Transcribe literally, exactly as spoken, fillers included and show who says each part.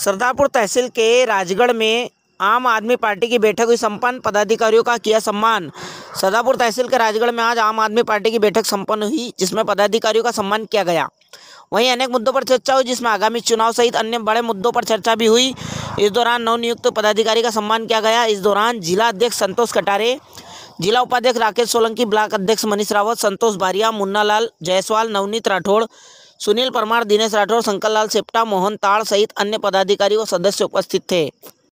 Speaker 1: सरदारपुर तहसील के राजगढ़ में आम आदमी पार्टी की बैठक हुई संपन्न। पदाधिकारियों का किया सम्मान। सरदारपुर तहसील के राजगढ़ में आज आम आदमी पार्टी की बैठक संपन्न हुई, जिसमें पदाधिकारियों का सम्मान किया गया। वहीं अनेक मुद्दों पर चर्चा हुई, जिसमें आगामी चुनाव सहित अन्य बड़े मुद्दों पर चर्चा भी हुई। इस दौरान नवनियुक्त पदाधिकारी का सम्मान किया गया। इस दौरान जिला अध्यक्ष संतोष कटारे, जिला उपाध्यक्ष राकेश सोलंकी, ब्लॉक अध्यक्ष मनीष रावत, संतोष बारिया, मुन्नालाल जायसवाल, नवनीत राठौड़, सुनील परमार, दिनेश राठौड़, शंकर लाल सेप्टा, मोहन ताड़ सहित अन्य पदाधिकारी व सदस्य उपस्थित थे।